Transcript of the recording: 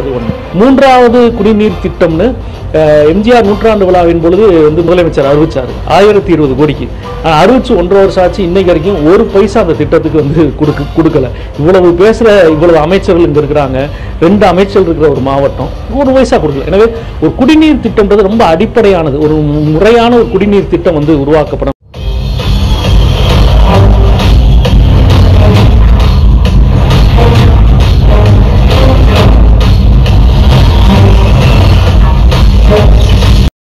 அது ஒன்று. மூன்றாவது குடிநீர் திட்டம்னு எம்ஜிஆர் நூற்றாண்டு விழாவின் பொழுது வந்து முதலமைச்சர் அறிவிச்சார் 1020 கோடிக்கு. அறிவிச்சு 1.5 வருஷம் ஆச்சு, இன்னைக்கு வரைக்கும் ஒரு பைசா அந்த திட்டத்துக்கு வந்து கொடுக்கல. இவ்வளவு பேசுகிற இவ்வளவு அமைச்சர்கள் இங்கே இருக்கிறாங்க, 2 அமைச்சர்கள் இருக்கிற ஒரு மாவட்டம், 1 பைசா கொடுக்கல. எனவே ஒரு குடிநீர் திட்டம்ன்றது ரொம்ப அடிப்படையானது. ஒரு முறையான ஒரு குடிநீர் திட்டம் வந்து உருவாக்கப்படும்.